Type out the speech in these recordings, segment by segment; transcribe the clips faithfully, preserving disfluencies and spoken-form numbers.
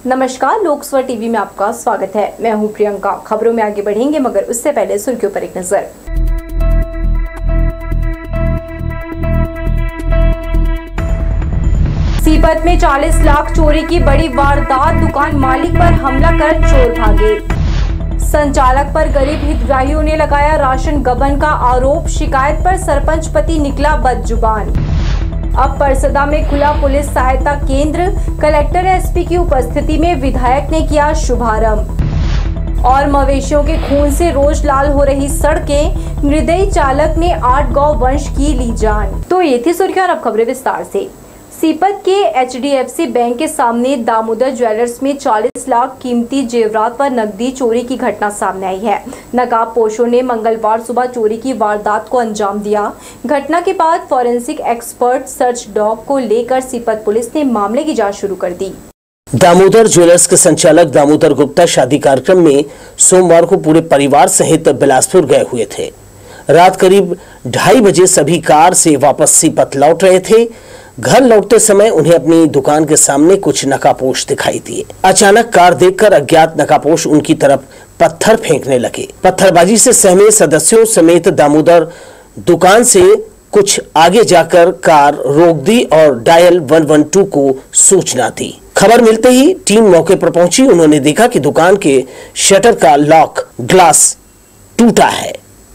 नमस्कार, लोकसभा टीवी में आपका स्वागत है। मैं हूं प्रियंका। खबरों में आगे बढ़ेंगे, मगर उससे पहले सुर्खियों पर एक नजर। सीपत में चालीस लाख चोरी की बड़ी वारदात, दुकान मालिक पर हमला कर चोर भागे। संचालक पर गरीब हितग्राहियों ने लगाया राशन गबन का आरोप, शिकायत पर सरपंच पति निकला बदजुबान। अब परसदा में खुला पुलिस सहायता केंद्र, कलेक्टर एसपी की उपस्थिति में विधायक ने किया शुभारंभ। और मवेशियों के खून से रोज लाल हो रही सड़कें, निर्दयी चालक ने आठ गौ वंश की ली जान। तो ये थी सुर्खियां, अब खबरें विस्तार से। सीपत के H D F C bank के सामने दामोदर ज्वेलर्स में चालीस लाख कीमती जेवरात व नकदी चोरी की घटना सामने आई है। नकाबपोशों ने मंगलवार सुबह चोरी की वारदात को अंजाम दिया। घटना के बाद फॉरेंसिक एक्सपर्ट सर्च डॉग को लेकर सीपत पुलिस ने मामले की जांच शुरू कर दी। दामोदर ज्वेलर्स के संचालक दामोदर गुप्ता शादी कार्यक्रम में सोमवार को पूरे परिवार सहित बिलासपुर गए हुए थे। रात करीब ढाई बजे सभी कार से वापस सीपत लौट रहे थे। घर लौटते समय उन्हें अपनी दुकान के सामने कुछ नकाबपोश दिखाई दिए। अचानक कार देखकर अज्ञात नकाबपोश उनकी तरफ पत्थर फेंकने लगे। पत्थरबाजी से सहमे सदस्यों समेत दामोदर दुकान से कुछ आगे जाकर कार रोक दी और डायल एक सौ बारह को सूचना दी। खबर मिलते ही टीम मौके पर पहुंची। उन्होंने देखा कि दुकान के शटर का लॉक ग्लास टूटा है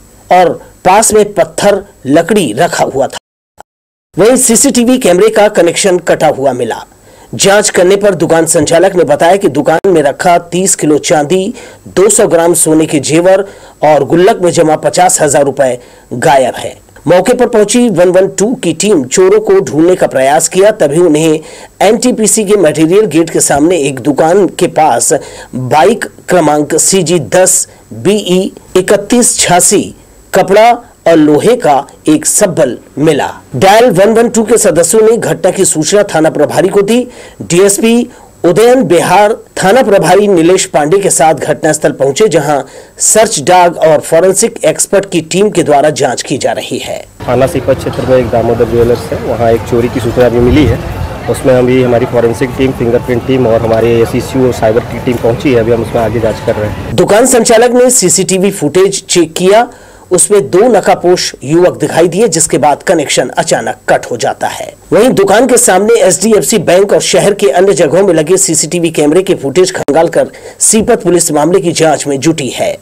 और पास में पत्थर लकड़ी रखा हुआ था। वहीं सी सी टी वी कैमरे का कनेक्शन कटा हुआ मिला। जांच करने पर दुकान संचालक ने बताया कि दुकान में रखा तीस किलो चांदी, दो सौ ग्राम सोने के जेवर और गुल्लक में जमा पचास हजार रुपए गायब है। मौके पर पहुंची एक सौ बारह की टीम चोरों को ढूंढने का प्रयास किया। तभी उन्हें एन टी पी सी के मटेरियल गेट के सामने एक दुकान के पास बाइक क्रमांक सी जी दस बी ई इकतीस छियासी कपड़ा और लोहे का एक सब्बल मिला। डायल एक सौ बारह के सदस्यों ने घटना की सूचना थाना प्रभारी को दी। D S P Udayan Behar, थाना प्रभारी नीलेश पांडे के साथ घटनास्थल पहुंचे, जहां सर्च डॉग और फॉरेंसिक एक्सपर्ट की टीम के द्वारा जांच की जा रही है। थाना सीपत क्षेत्र में एक दामोदर ज्वेलर्स है, वहां एक चोरी की सूचना अभी मिली है। उसमें अभी हमारी फॉरेंसिक टीम, फिंगरप्रिंट टीम और हमारे S E C O cyber की टीम पहुंची है। अभी हम उसमें आगे जाँच कर रहे हैं। दुकान संचालक ने C C T V footage check किया। उसमें दो नकाबपोश युवक दिखाई दिए, जिसके बाद कनेक्शन अचानक कट हो जाता है। वहीं दुकान के सामने H D F C bank और शहर के अन्य जगहों में लगे सी सी टी वी कैमरे के फुटेज खंगालकर सीपत पुलिस मामले की जांच में जुटी है।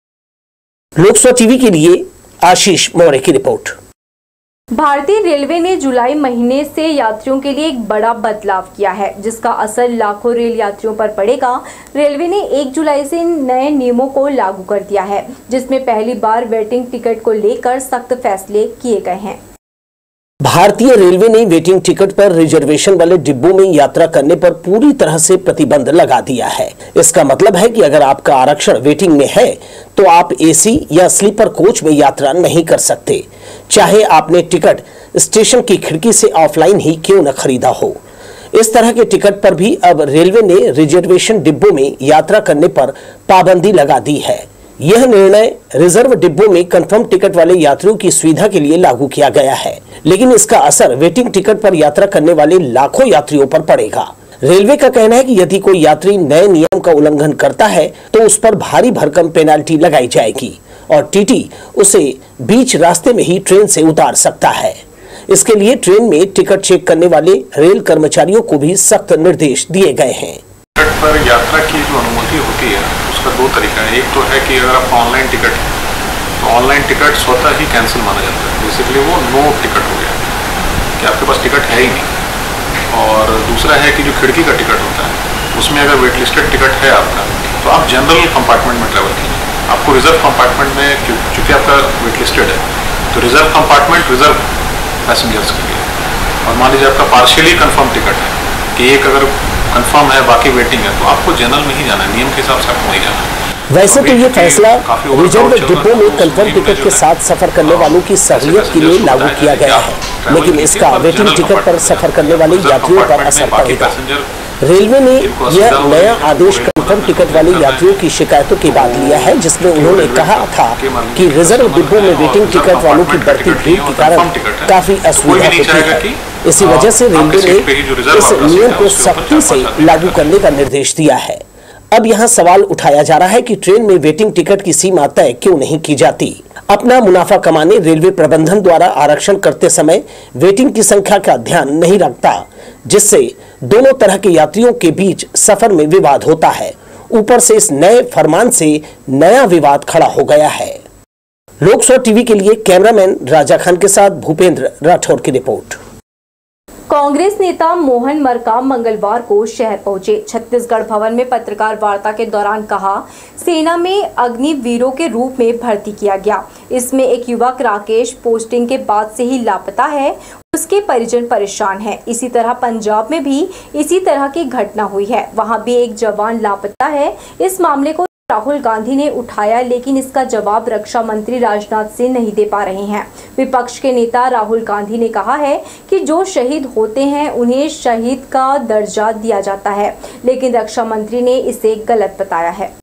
लोकसभा टीवी के लिए आशीष मौर्य की रिपोर्ट। भारतीय रेलवे ने जुलाई महीने से यात्रियों के लिए एक बड़ा बदलाव किया है, जिसका असर लाखों रेल यात्रियों पर पड़ेगा। रेलवे ने एक जुलाई से नए नियमों को लागू कर दिया है, जिसमें पहली बार वेटिंग टिकट को लेकर सख्त फैसले किए गए हैं। भारतीय रेलवे ने वेटिंग टिकट पर रिजर्वेशन वाले डिब्बों में यात्रा करने पर पूरी तरह से प्रतिबंध लगा दिया है। इसका मतलब है कि अगर आपका आरक्षण वेटिंग में है तो आप ए सी या स्लीपर कोच में यात्रा नहीं कर सकते, चाहे आपने टिकट स्टेशन की खिड़की से ऑफलाइन ही क्यों न खरीदा हो। इस तरह के टिकट पर भी अब रेलवे ने रिजर्वेशन डिब्बों में यात्रा करने पर पाबंदी लगा दी है। यह निर्णय रिजर्व डिब्बों में कंफर्म टिकट वाले यात्रियों की सुविधा के लिए लागू किया गया है, लेकिन इसका असर वेटिंग टिकट पर यात्रा करने वाले लाखों यात्रियों पर पड़ेगा। रेलवे का कहना है कि यदि कोई यात्री नए नियम का उल्लंघन करता है तो उस पर भारी भरकम पेनाल्टी लगाई जाएगी और टी टी उसे बीच रास्ते में ही ट्रेन से उतार सकता है। इसके लिए ट्रेन में टिकट चेक करने वाले रेल कर्मचारियों को भी सख्त निर्देश दिए गए हैं। टिकट पर यात्रा की जो अनुमति होती है उसका दो तरीका है। एक तो है कि अगर आपका ऑनलाइन टिकट है तो ऑनलाइन टिकट स्वतः ही कैंसिल माना जाता है, बेसिकली वो नो टिकट हो गया कि आपके पास टिकट है ही नहीं। और दूसरा है कि जो खिड़की का टिकट होता है उसमें अगर वेट लिस्टेड टिकट है आपका तो आप जनरल कंपार्टमेंट में ट्रैवल कीजिए। आपको रिजर्व कंपार्टमेंट में चूँकि आपका वेट लिस्टेड है तो रिजर्व कंपार्टमेंट रिजर्व पैसेंजर्स के लिए। और मान लीजिए आपका पार्शियली कन्फर्म टिकट है कि एक अगर कंफर्म है बाकी वेटिंग है तो आपको जनरल में ही जाना है, नियम के हिसाब से आपको नहीं जाना है। वैसे तो ये फैसला रिजर्व डिब्बों में कंफर्म टिकट के साथ सफर करने वालों की सहूलियत के लिए लागू किया गया है, लेकिन इसका वेटिंग टिकट पर सफर करने वाले यात्रियों पर असर पड़ेगा। रेलवे ने यह नया आदेश कंफर्म टिकट वाले यात्रियों की शिकायतों के बाद लिया है, जिसमें उन्होंने कहा था कि रिजर्व डिब्बों में वेटिंग टिकट वालों की बढ़ती भीड़ के कारण काफी असुविधा होती है। इसी वजह से रेलवे ने इस नियम को सख्ती से लागू करने का निर्देश दिया है। अब यहाँ सवाल उठाया जा रहा है कि ट्रेन में वेटिंग टिकट की सीमा तय क्यों नहीं की जाती। अपना मुनाफा कमाने रेलवे प्रबंधन द्वारा आरक्षण करते समय वेटिंग की संख्या का ध्यान नहीं रखता, जिससे दोनों तरह के यात्रियों के बीच सफर में विवाद होता है। ऊपर से इस नए फरमान से नया विवाद खड़ा हो गया है। लोकसभा टीवी के लिए कैमरामैन राजा खान के साथ भूपेंद्र राठौर की रिपोर्ट। कांग्रेस नेता मोहन मरकाम मंगलवार को शहर पहुंचे। छत्तीसगढ़ भवन में पत्रकार वार्ता के दौरान कहा, सेना में अग्निवीरों के रूप में भर्ती किया गया। इसमें एक युवक राकेश पोस्टिंग के बाद से ही लापता है, उसके परिजन परेशान हैं। इसी तरह पंजाब में भी इसी तरह की घटना हुई है, वहां भी एक जवान लापता है। इस मामले को राहुल गांधी ने उठाया, लेकिन इसका जवाब रक्षा मंत्री राजनाथ सिंह नहीं दे पा रहे हैं। विपक्ष के नेता राहुल गांधी ने कहा है कि जो शहीद होते हैं उन्हें शहीद का दर्जा दिया जाता है, लेकिन रक्षा मंत्री ने इसे गलत बताया है।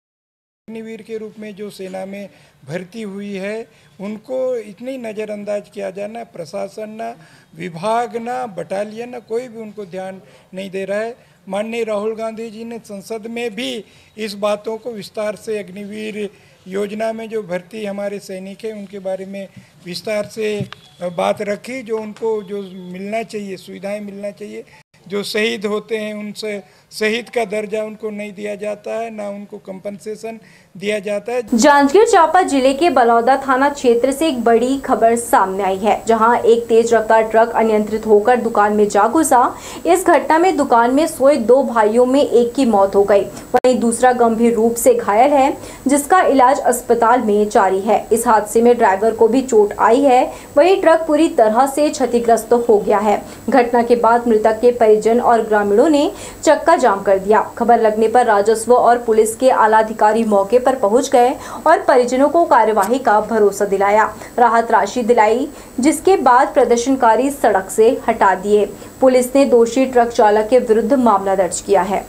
अग्निवीर के रूप में जो सेना में भर्ती हुई है उनको इतनी नज़रअंदाज किया जाना, प्रशासन ना, विभाग ना, बटालियन ना, कोई भी उनको ध्यान नहीं दे रहा है। माननीय राहुल गांधी जी ने संसद में भी इस बातों को विस्तार से, अग्निवीर योजना में जो भर्ती हमारे सैनिक हैं उनके बारे में विस्तार से बात रखी। जो उनको जो मिलना चाहिए, सुविधाएं मिलना चाहिए, जो शहीद होते हैं उनसे शहीद का दर्जा उनको नहीं दिया जाता है, ना उनको कंपनसेशन दिया जाता है। जांजगीर चांपा जिले के बलौदा थाना क्षेत्र से एक बड़ी खबर सामने आई है, जहां एक तेज रफ्तार ट्रक अनियंत्रित होकर दुकान में जा घुसा। इस घटना में दुकान में सोए दो भाइयों में एक की मौत हो गई, वहीं दूसरा गंभीर रूप से घायल है, जिसका इलाज अस्पताल में जारी है। इस हादसे में ड्राइवर को भी चोट आई है, वहीं ट्रक पूरी तरह से क्षतिग्रस्त हो गया है। घटना के बाद मृतक के परिजन और ग्रामीणों ने चक्का जाम कर दिया। खबर लगने पर राजस्व और पुलिस के आला अधिकारी मौके पर पहुंच गए और परिजनों को कार्यवाही का भरोसा दिलाया, राहत राशि दिलाई, जिसके बाद प्रदर्शनकारी सड़क से हटा दिए। पुलिस ने दोषी ट्रक चालक के विरुद्ध मामला दर्ज किया है।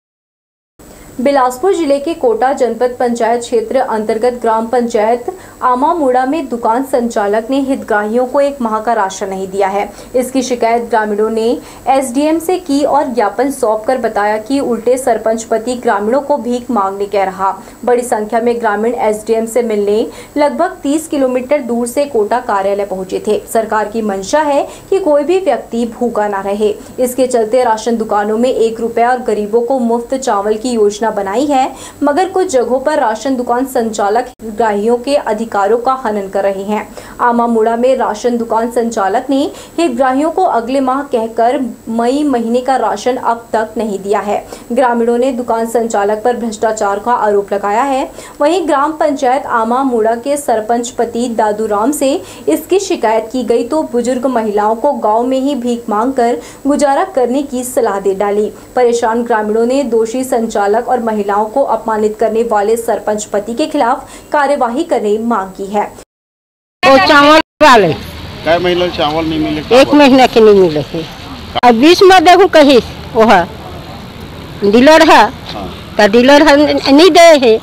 बिलासपुर जिले के कोटा जनपद पंचायत क्षेत्र अंतर्गत ग्राम पंचायत आमामुड़ा में दुकान संचालक ने हितग्राहियों को एक माह का राशन नहीं दिया है। इसकी शिकायत ग्रामीणों ने एसडीएम से की और ज्ञापन सौंपकर बताया कि उल्टे सरपंच पति ग्रामीणों को भीख मांगने कह रहा। बड़ी संख्या में ग्रामीण एसडीएम से मिलने लगभग तीस किलोमीटर दूर से कोटा कार्यालय पहुंचे थे। सरकार की मंशा है कि कोई भी व्यक्ति भूखा न रहे। इसके चलते राशन दुकानों में एक रुपया और गरीबों को मुफ्त चावल की योजना बनाई है, मगर कुछ जगहों पर राशन दुकान संचालक हितग्राहियों के अधिकारों का हनन कर रहे हैं। आमामुड़ा में राशन दुकान संचालक ने हितग्राहियों को अगले माह कहकर मई महीने का राशन अब तक नहीं दिया है। ग्रामीणों ने दुकान संचालक पर भ्रष्टाचार का आरोप लगाया है। वहीं ग्राम पंचायत आमामुड़ा के सरपंच पति दादूराम से इसकी शिकायत की गई तो बुजुर्ग महिलाओं को गाँव में ही भीख मांग कर गुजारा करने की सलाह दे डाली। परेशान ग्रामीणों ने दोषी संचालक और महिलाओं को अपमानित करने वाले सरपंच पति के खिलाफ कार्यवाही करने मांग की है। वो चावल वाले कई महीने चावल नहीं मिले, एक महीना के नहीं मिले थे। अब बीच में देखो कहीं वो है डीलर है तो डीलर है नहीं दे है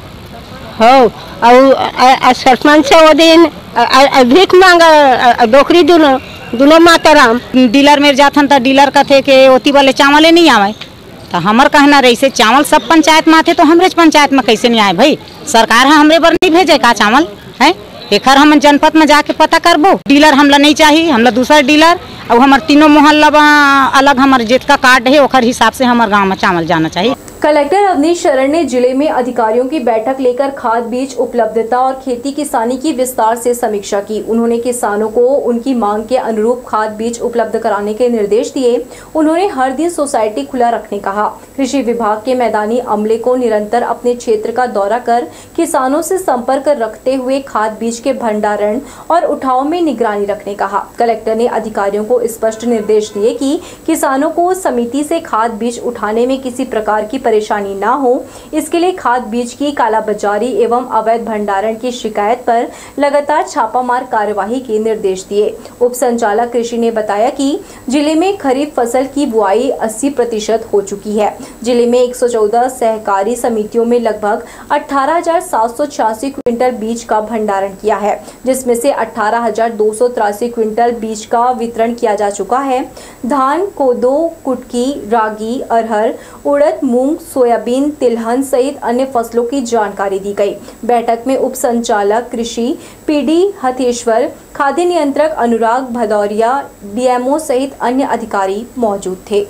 हो और सरपंच से वो दिन भीख मांगा डोकरी दोनों दोनों माता राम डीलर में जाथन तो डीलर का थे कि ओती वाले चावल नहीं आवे, तो हमार कहना रही से चावल सब पंचायत में आते तो हमरे पंचायत में कैसे नहीं आए भाई? सरकार है हमरे पर नहीं भेजे का चावल है? एकर हम जनपद में जाके पता करबो। डीलर हमला नहीं चाहिए, हमला दूसरा डीलर और हमारे तीनों मोहल्ला अलग हमारे जेत का कार्ड है ओकर हिसाब से हमारे गाँव में चावल जाना चाहिए। कलेक्टर अवनीश शरण ने जिले में अधिकारियों की बैठक लेकर खाद बीज उपलब्धता और खेती किसानी की विस्तार से समीक्षा की। उन्होंने किसानों को उनकी मांग के अनुरूप खाद बीज उपलब्ध कराने के निर्देश दिए। उन्होंने हर दिन सोसाइटी खुला रखने कहा। कृषि विभाग के मैदानी अमले को निरंतर अपने क्षेत्र का दौरा कर किसानों से संपर्क रखते हुए खाद बीज के भंडारण और उठाव में निगरानी रखने कहा। कलेक्टर ने अधिकारियों को स्पष्ट निर्देश दिए कि किसानों को समिति से खाद बीज उठाने में किसी प्रकार की परेशानी ना हो, इसके लिए खाद बीज की कालाबाजारी एवं अवैध भंडारण की शिकायत पर लगातार छापामार कार्यवाही के निर्देश दिए। उप संचालक कृषि ने बताया कि जिले में खरीफ फसल की बुआई अस्सी प्रतिशत हो चुकी है। जिले में एक सौ चौदह सहकारी समितियों में लगभग अठारह हजार सात सौ छियासी क्विंटल बीज का भंडारण किया है, जिसमें से अठारह हजार दो सौ तिरासी क्विंटल बीज का वितरण किया किया जा चुका है। धान, कोदो, कुटकी, रागी, अरहर, उड़द, मूंग, सोयाबीन, तिलहन सहित अन्य फसलों की जानकारी दी गई। बैठक में उप संचालक कृषि पीडी हथेश्वर, खाद्य नियंत्रक अनुराग भदौरिया, डीएमओ सहित अन्य अधिकारी मौजूद थे।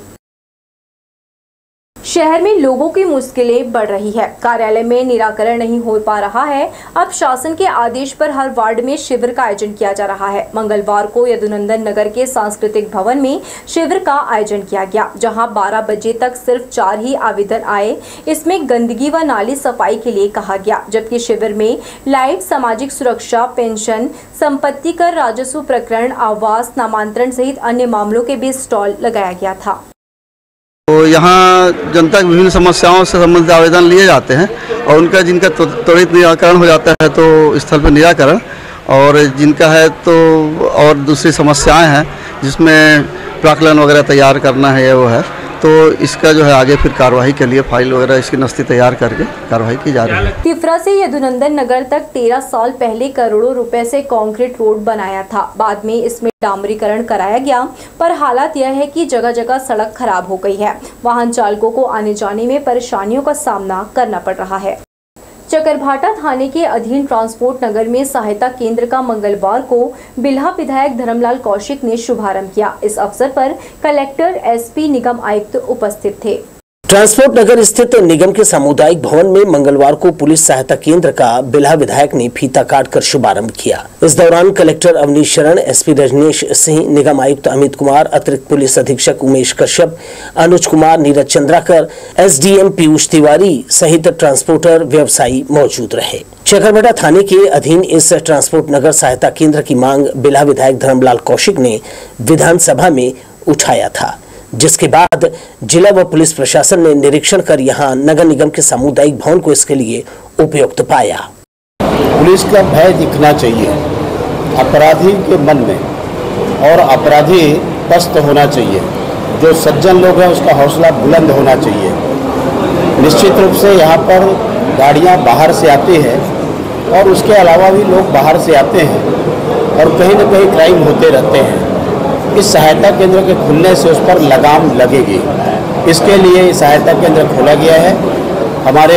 शहर में लोगों की मुश्किलें बढ़ रही है। कार्यालय में निराकरण नहीं हो पा रहा है। अब शासन के आदेश पर हर वार्ड में शिविर का आयोजन किया जा रहा है। मंगलवार को यदुनंदन नगर के सांस्कृतिक भवन में शिविर का आयोजन किया गया, जहां बारह बजे तक सिर्फ चार ही आवेदन आए। इसमें गंदगी व नाली सफाई के लिए कहा गया, जबकि शिविर में लाइट, सामाजिक सुरक्षा, पेंशन, संपत्ति कर, राजस्व प्रकरण, आवास, नामांतरण सहित अन्य मामलों के भी स्टॉल लगाया गया था। तो यहाँ जनता की विभिन्न समस्याओं से संबंधित आवेदन लिए जाते हैं और उनका जिनका त्वरित निराकरण हो जाता है तो स्थल पर निराकरण, और जिनका है तो और दूसरी समस्याएं हैं जिसमें प्राक्कलन वगैरह तैयार करना है, ये वो है, तो इसका जो है आगे फिर कार्रवाई के लिए फाइल वगैरह इसकी नस्ती तैयार करके कार्रवाई की जा रही है। तिफरा से यदुनंदन नगर तक तेरह साल पहले करोड़ों रुपए से कंक्रीट रोड बनाया था। बाद में इसमें डामरीकरण कराया गया, पर हालात यह है कि जगह जगह सड़क खराब हो गई है। वाहन चालकों को आने जाने में परेशानियों का सामना करना पड़ रहा है। चकरभाटा थाने के अधीन ट्रांसपोर्ट नगर में सहायता केंद्र का मंगलवार को बिल्हा विधायक धर्मलाल कौशिक ने शुभारंभ किया। इस अवसर पर कलेक्टर, एसपी, निगम आयुक्त उपस्थित थे। ट्रांसपोर्ट नगर स्थित निगम के सामुदायिक भवन में मंगलवार को पुलिस सहायता केंद्र का बिल्हा विधायक ने फीता काटकर शुभारंभ किया। इस दौरान कलेक्टर अवनीश शरण, एसपी रजनीश सिंह, निगम आयुक्त अमित कुमार, अतिरिक्त पुलिस अधीक्षक उमेश कश्यप, अनुज कुमार, नीरज चंद्राकर, एसडीएम पीयूष तिवारी सहित ट्रांसपोर्टर व्यवसायी मौजूद रहे। चकरभाटा थाने के अधीन इस ट्रांसपोर्ट नगर सहायता केंद्र की मांग बिल्हा विधायक धर्मलाल कौशिक ने विधानसभा में उठाया था, जिसके बाद जिला व पुलिस प्रशासन ने निरीक्षण कर यहां नगर निगम के सामुदायिक भवन को इसके लिए उपयुक्त पाया। पुलिस का भय दिखना चाहिए अपराधी के मन में, और अपराधी पस्त होना चाहिए। जो सज्जन लोग हैं उसका हौसला बुलंद होना चाहिए। निश्चित रूप से यहाँ पर गाड़ियाँ बाहर से आती हैं और उसके अलावा भी लोग बाहर से आते हैं और कहीं न कहीं क्राइम होते रहते हैं। इस सहायता केंद्र के खुलने से उस पर लगाम लगेगी। इसके लिए सहायता केंद्र खोला गया है। हमारे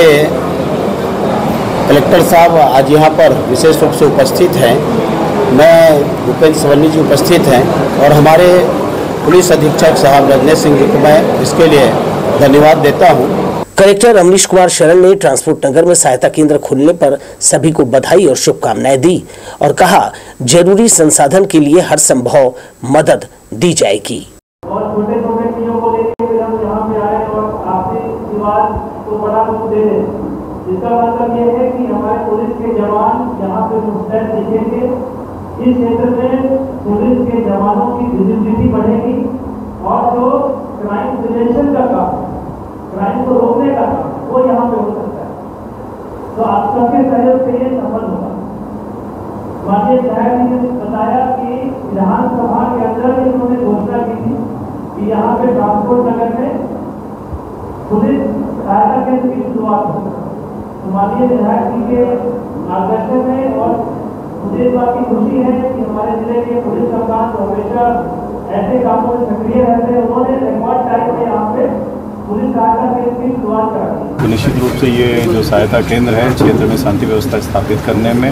कलेक्टर साहब आज यहाँ पर विशेष रूप से उपस्थित हैं, मैं भूपेंद्र सवन्नी जी उपस्थित हैं, और हमारे पुलिस अधीक्षक साहब रजनीश सिंह जी को मैं इसके लिए धन्यवाद देता हूँ। कलेक्टर अवनीश कुमार शरण ने ट्रांसपोर्ट नगर में सहायता केंद्र खुलने पर सभी को बधाई और शुभकामनाएं दी और कहा जरूरी संसाधन के लिए हर संभव मदद दी जाएगी। और छोटे छोटे चीजों को लेकर हम यहाँ पे आए और आपसे विवाद को बड़ा रूप दे रहे। इसका मतलब ये है कि हमारे पुलिस के जवान यहाँ पे मुस्तैद दिखेंगे। इस क्षेत्र में पुलिस के जवानों की विजिबिलिटी बढ़ेगी और जो क्राइम प्रिवेंशन का काम, क्राइम को रोकने का काम, वो यहाँ पे हो सकता है। तो आप सबके सहयोग से ये सफल होगा। माननीय विधायक जी ने बताया कि विधानसभा के अंदर इन्होंने घोषणा की थी कि यहाँ पे ट्रांसपोर्ट नगर में पुलिस सहायता केंद्र की शुरुआत हो। तो माननीय विधायक जी के मार्गदर्शन में, और मुझे इस बात की खुशी है कि हमारे जिले के पुलिस कप्तान हमेशा ऐसे कामों में सक्रिय रहते हैं। उन्होंने रिकॉर्ड टाइम में यहाँ पे पुलिस सहायता केंद्र की शुरुआत करा। तो निश्चित रूप से ये जो सहायता केंद्र है क्षेत्र में शांति व्यवस्था स्थापित करने में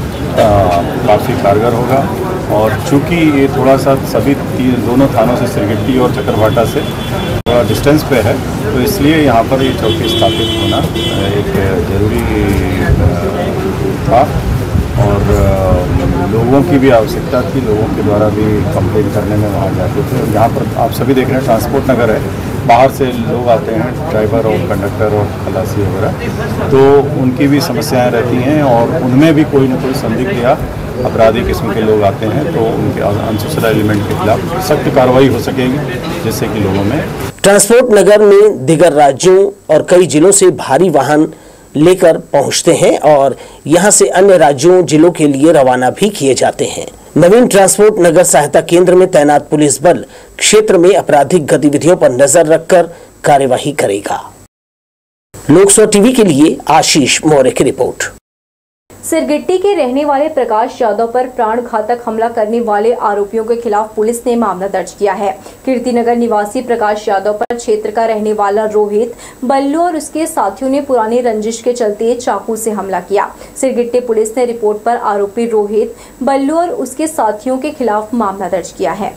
काफ़ी कारगर होगा। और चूँकि ये थोड़ा सा सभी दोनों थानों से सिरगिट्टी और चकरभाटा से थोड़ा डिस्टेंस पे है, तो इसलिए यहाँ पर ये चौकी स्थापित होना एक ज़रूरी था। और लोगों की भी आवश्यकता थी, लोगों के द्वारा भी कंप्लेन करने में वहाँ जाते थे। यहाँ पर आप सभी देख रहे हैं ट्रांसपोर्ट नगर है, बाहर से लोग आते हैं, ड्राइवर और कंडक्टर और खलासी वगैरह, तो उनकी भी समस्याएं रहती हैं और उनमें भी कोई न कोई संदिग्ध या अपराधी किस्म के लोग आते हैं, तो उनके अनसोशल एलिमेंट के खिलाफ सख्त कार्रवाई हो सकेगी, जिससे कि लोगों में। ट्रांसपोर्ट नगर में दिगर राज्यों और कई जिलों से भारी वाहन लेकर पहुंचते हैं और यहां से अन्य राज्यों जिलों के लिए रवाना भी किए जाते हैं। नवीन ट्रांसपोर्ट नगर सहायता केंद्र में तैनात पुलिस बल क्षेत्र में आपराधिक गतिविधियों पर नजर रखकर कार्यवाही करेगा। लोकसभा टीवी के लिए आशीष मौर्य की रिपोर्ट। सिरगिट्टी के रहने वाले प्रकाश यादव पर प्राण घातक हमला करने वाले आरोपियों के खिलाफ पुलिस ने मामला दर्ज किया है। कीर्तिनगर निवासी प्रकाश यादव पर क्षेत्र का रहने वाला रोहित बल्लू और उसके साथियों ने पुरानी रंजिश के चलते चाकू से हमला किया। सिरगिट्टी पुलिस ने रिपोर्ट पर आरोपी रोहित बल्लू और उसके साथियों के खिलाफ मामला दर्ज किया है।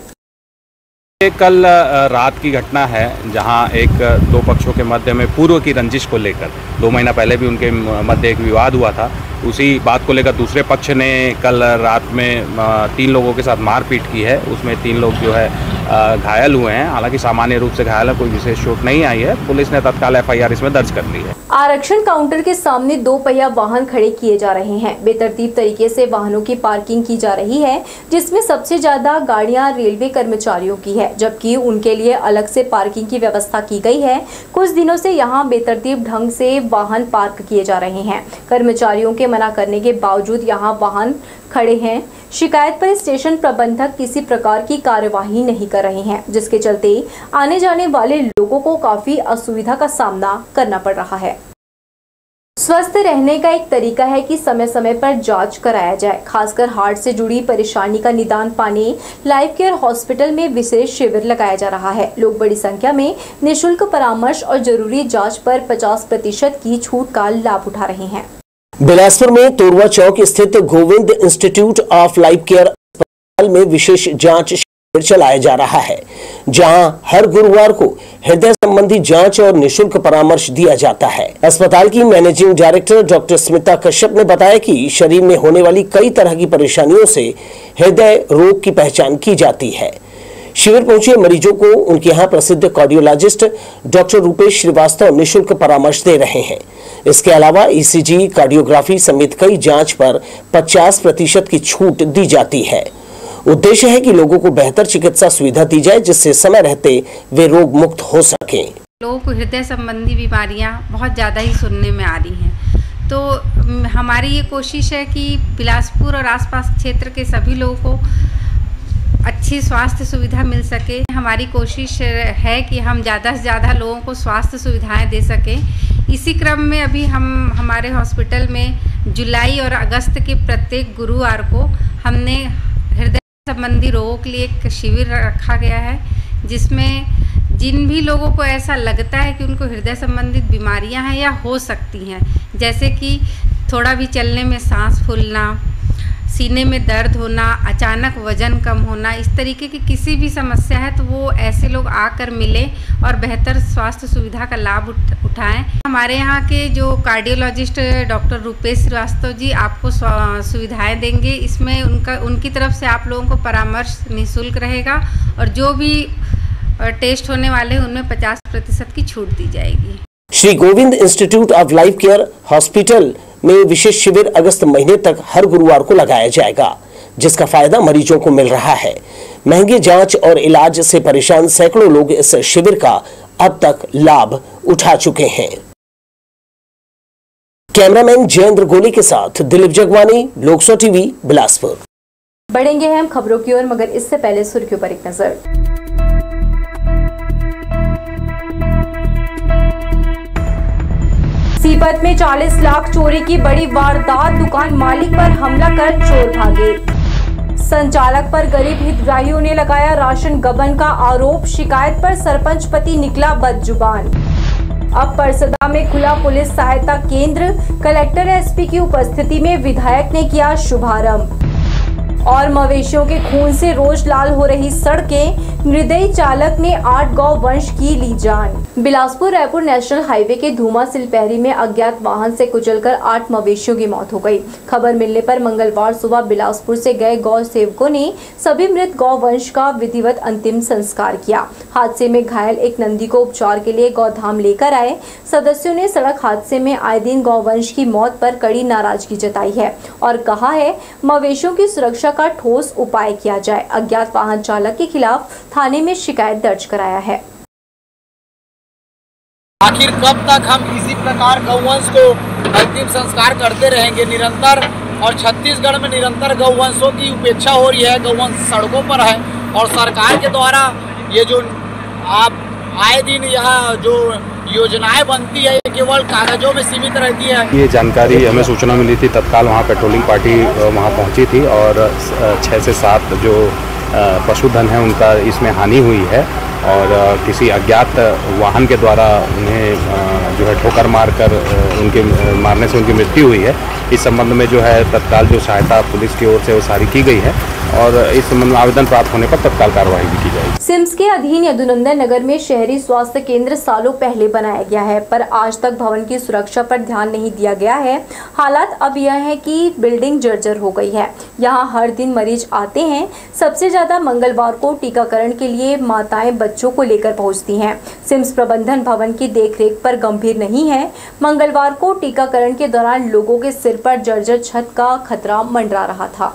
कल रात की घटना है जहां एक दो पक्षों के मध्य में पूर्व की रंजिश को लेकर दो महीना पहले भी उनके मध्य एक विवाद हुआ था। उसी बात को लेकर दूसरे पक्ष ने कल रात में तीन लोगों के साथ मारपीट की है। उसमें तीन लोग जो है घायल हुए हैं, हालांकि सामान्य रूप से घायल है, कोई विशेष चोट नहीं आई है। पुलिस ने तत्काल एफ आई आर इसमें दर्ज कर ली है। आरक्षण काउंटर के सामने दो पहिया वाहन खड़े किए जा रहे हैं। बेतरतीब तरीके से वाहनों की पार्किंग की जा रही है, जिसमें सबसे ज्यादा गाड़ियां रेलवे कर्मचारियों की है, जबकि उनके लिए अलग से पार्किंग की व्यवस्था की गई है। कुछ दिनों से यहां बेतरतीब ढंग से वाहन पार्क किए जा रहे हैं। कर्मचारियों के मना करने के बावजूद यहां वाहन खड़े हैं। शिकायत पर स्टेशन प्रबंधक किसी प्रकार की कार्यवाही नहीं कर रहे हैं, जिसके चलते आने जाने वाले लोगों को काफी असुविधा का सामना करना पड़ रहा है। स्वस्थ रहने का एक तरीका है कि समय समय पर जांच कराया जाए। खासकर हार्ट से जुड़ी परेशानी का निदान पाने लाइफ केयर हॉस्पिटल में विशेष शिविर लगाया जा रहा है। लोग बड़ी संख्या में निःशुल्क परामर्श और जरूरी जांच पर पचास प्रतिशत की छूट का लाभ उठा रहे हैं। बिलासपुर में तोरवा चौक स्थित Govind institute of life care अस्पताल में विशेष जांच शिविर चलाया जा रहा है, जहां हर गुरुवार को हृदय संबंधी जांच और निःशुल्क परामर्श दिया जाता है। अस्पताल की managing director doctor Smita Kashyap ने बताया कि शरीर में होने वाली कई तरह की परेशानियों से हृदय रोग की पहचान की जाती है। शिविर पहुंचे मरीजों को उनके यहाँ प्रसिद्ध कार्डियोलॉजिस्ट डॉक्टर रूपेश श्रीवास्तव निःशुल्क परामर्श दे रहे हैं। इसके अलावा ई सी जी, कार्डियोग्राफी समेत कई जांच पर पचास प्रतिशत की छूट दी जाती है। उद्देश्य है कि लोगों को बेहतर चिकित्सा सुविधा दी जाए, जिससे समय रहते वे रोग मुक्त हो सकें। लोगों को हृदय संबंधी बीमारियां बहुत ज़्यादा ही सुनने में आ रही हैं, तो हमारी ये कोशिश है कि बिलासपुर और आसपास क्षेत्र के सभी लोगों को अच्छी स्वास्थ्य सुविधा मिल सके। हमारी कोशिश है कि हम ज़्यादा से ज़्यादा लोगों को स्वास्थ्य सुविधाएं दे सकें। इसी क्रम में अभी हम हमारे हॉस्पिटल में जुलाई और अगस्त के प्रत्येक गुरुवार को हमने हृदय संबंधी रोगों के लिए एक शिविर रखा गया है, जिसमें जिन भी लोगों को ऐसा लगता है कि उनको हृदय संबंधित बीमारियां हैं या हो सकती हैं, जैसे कि थोड़ा भी चलने में सांस फूलना, सीने में दर्द होना, अचानक वजन कम होना, इस तरीके की किसी भी समस्या है तो वो ऐसे लोग आकर मिले और बेहतर स्वास्थ्य सुविधा का लाभ उठ, उठाएं। हमारे यहाँ के जो कार्डियोलॉजिस्ट डॉक्टर रूपेश श्रीवास्तव जी आपको सुविधाएं देंगे। इसमें उनका उनकी तरफ से आप लोगों को परामर्श निःशुल्क रहेगा और जो भी टेस्ट होने वाले हैं उनमें पचास प्रतिशत की छूट दी जाएगी। Shri Govind institute of life care hospital में विशेष शिविर अगस्त महीने तक हर गुरुवार को लगाया जाएगा, जिसका फायदा मरीजों को मिल रहा है। महंगे जांच और इलाज से परेशान सैकड़ों लोग इस शिविर का अब तक लाभ उठा चुके हैं। कैमरामैन जयेंद्र गोली के साथ दिलीप जगवानी, लोकसो टीवी, बिलासपुर। बढ़ेंगे हैं हम खबरों की ओर, मगर इससे पहले सुर्खियों पर एक नजर। सीपत में चालीस लाख चोरी की बड़ी वारदात, दुकान मालिक पर हमला कर चोर भागे। संचालक पर गरीब हितग्राहियों ने लगाया राशन गबन का आरोप, शिकायत पर सरपंच पति निकला बदजुबान। अब परसदा में खुला पुलिस सहायता केंद्र, कलेक्टर एसपी की उपस्थिति में विधायक ने किया शुभारंभ। और मवेशियों के खून से रोज लाल हो रही सड़कें, निर्दयी चालक ने आठ गौ वंश की ली जान। बिलासपुर रायपुर नेशनल हाईवे के धूमा सिलपहरी में अज्ञात वाहन से कुचलकर आठ मवेशियों की मौत हो गई। खबर मिलने पर मंगलवार सुबह बिलासपुर से गए गौ सेवकों ने सभी मृत गौ वंश का विधिवत अंतिम संस्कार किया। हादसे में घायल एक नंदी को उपचार के लिए गौधाम लेकर आए। सदस्यों ने सड़क हादसे में आए दिन गौ वंश की मौत पर कड़ी नाराजगी जताई है और कहा है मवेशियों की सुरक्षा का ठोस उपाय किया जाए। अज्ञात वाहन चालक के खिलाफ थाने में शिकायत दर्ज कराया है। आखिर कब तक हम इसी प्रकार गौवंश को अंतिम संस्कार करते रहेंगे निरंतर, और छत्तीसगढ़ में निरंतर गौवंशों की उपेक्षा हो रही है, गौवंश सड़कों पर है और सरकार के द्वारा ये जो आप आए दिन यह जो योजनाएं बनती है कि केवल कागजों में सीमित रहती है। ये जानकारी हमें सूचना मिली थी, तत्काल वहाँ पेट्रोलिंग पार्टी वहाँ पहुँची थी और छः से सात जो पशुधन है उनका इसमें हानि हुई है और किसी अज्ञात वाहन के द्वारा उन्हें जो है ठोकर मारकर उनके मारने से उनकी मृत्यु हुई है। इस संबंध में जो है तत्काल जो सहायता पुलिस की ओर से वो सारी की गई है और इस संबंध में आवेदन प्राप्त होने पर तत्काल कार्रवाई भी की जाएगी। सिम्स के अधीन यदुनंदन नगर में शहरी स्वास्थ्य केंद्र सालों पहले बनाया गया है, पर आज तक भवन की सुरक्षा पर ध्यान नहीं दिया गया है। हालात अब यह है कि बिल्डिंग जर्जर हो गई है। यहाँ हर दिन मरीज आते हैं। सबसे ज्यादा मंगलवार को टीकाकरण के लिए माताएं बच्चों को लेकर पहुंचती हैं। सिम्स प्रबंधन भवन की देखरेख पर गंभीर नहीं है। मंगलवार को टीकाकरण के दौरान लोगों के सिर पर जर्जर छत का खतरा मंडरा रहा था।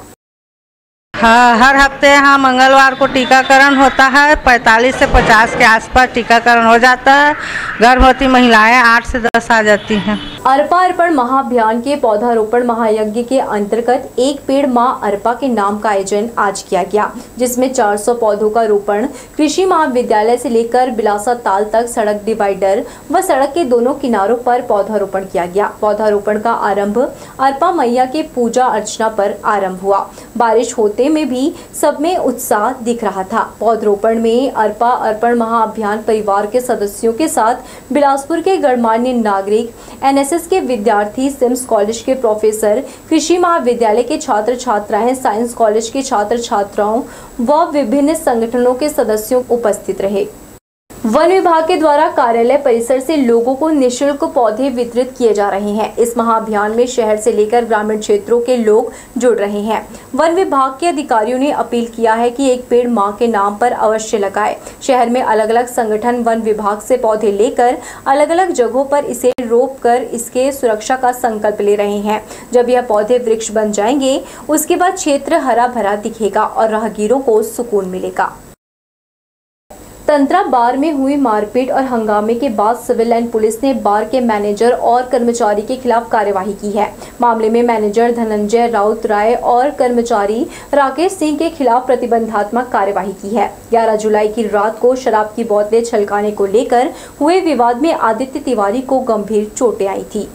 हाँ, हर हफ्ते यहाँ मंगलवार को टीकाकरण होता है। पैंतालीस से पचास के आसपास टीकाकरण हो जाता है। गर्भवती महिलाएं आठ से दस आ जाती हैं। अर्पा अर्पण महाअभियान के पौधारोपण महायज्ञ के अंतर्गत एक पेड़ मां अर्पा के नाम का आयोजन आज किया गया, जिसमें चार सौ पौधों का रोपण कृषि महाविद्यालय से लेकर बिलासा ताल तक सड़क डिवाइडर व सड़क के दोनों किनारों पर पौधारोपण किया गया। पौधारोपण का आरंभ अर्पा मैया के पूजा अर्चना पर आरंभ हुआ। बारिश होते में भी सब में उत्साह दिख रहा था। पौधरोपण में अर्पा अर्पण महाअभियान परिवार के सदस्यों के साथ बिलासपुर के गणमान्य नागरिक, एनएसएस के विद्यार्थी, सिम्स कॉलेज के प्रोफेसर, कृषि महाविद्यालय के छात्र छात्राएं, साइंस कॉलेज के छात्र छात्राओं व विभिन्न संगठनों के सदस्यों उपस्थित रहे। वन विभाग के द्वारा कार्यालय परिसर से लोगों को निःशुल्क पौधे वितरित किए जा रहे हैं। इस महाअभियान में शहर से लेकर ग्रामीण क्षेत्रों के लोग जुड़ रहे हैं। वन विभाग के अधिकारियों ने अपील किया है कि एक पेड़ मां के नाम पर अवश्य लगाएं। शहर में अलग अलग संगठन वन विभाग से पौधे लेकर अलग अलग जगहों पर इसे रोप कर इसके सुरक्षा का संकल्प ले रहे हैं। जब यह पौधे वृक्ष बन जाएंगे, उसके बाद क्षेत्र हरा भरा दिखेगा और राहगीरों को सुकून मिलेगा। तंत्रा बार में हुई मारपीट और हंगामे के बाद सिविल लाइन पुलिस ने बार के मैनेजर और कर्मचारी के खिलाफ कार्यवाही की है। मामले में मैनेजर धनंजय राउत राय और कर्मचारी राकेश सिंह के खिलाफ प्रतिबंधात्मक कार्यवाही की है। ग्यारह जुलाई की रात को शराब की बोतलें छलकाने को लेकर हुए विवाद में आदित्य तिवारी को गंभीर चोटें आई थी।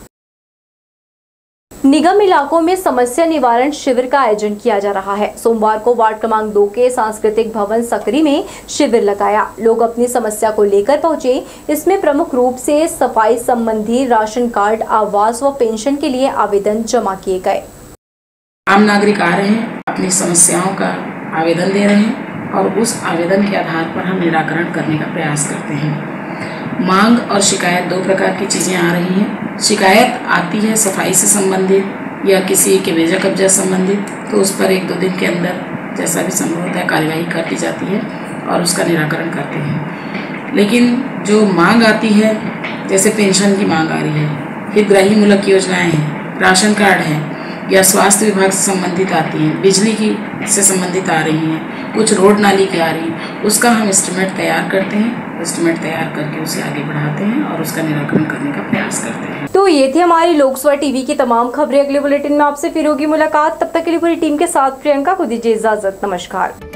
निगम इलाकों में समस्या निवारण शिविर का आयोजन किया जा रहा है। सोमवार को वार्ड क्रमांक दो के सांस्कृतिक भवन सकरी में शिविर लगाया। लोग अपनी समस्या को लेकर पहुंचे। इसमें प्रमुख रूप से सफाई संबंधी, राशन कार्ड, आवास व पेंशन के लिए आवेदन जमा किए गए। आम नागरिक आ रहे हैं, अपनी समस्याओं का आवेदन दे रहे हैं और उस आवेदन के आधार पर हम निराकरण करने का प्रयास करते हैं। मांग और शिकायत दो प्रकार की चीज़ें आ रही हैं। शिकायत आती है सफाई से संबंधित या किसी के बेजा कब्जा संबंधित, तो उस पर एक दो दिन के अंदर जैसा भी संभव होता है कार्यवाही कर दी जाती है और उसका निराकरण करते हैं। लेकिन जो मांग आती है, जैसे पेंशन की मांग आ रही है, हितग्राही मूलक योजनाएं हैं, राशन कार्ड है या स्वास्थ्य विभाग से संबंधित आती हैं, बिजली की से संबंधित आ रही हैं, कुछ रोड नाली की आ रही हैं, उसका हम एस्टिमेट तैयार करते हैं। एस्टिमेट तैयार करके उसे आगे बढ़ाते हैं और उसका निराकरण करने का प्रयास करते हैं। तो ये थी हमारी लोकसभा टीवी की तमाम खबरें। अगले बुलेटिन में आपसे फिर होगी मुलाकात। तब तक के लिए पूरी टीम के साथ प्रियंका को दीजिए इजाजत। नमस्कार।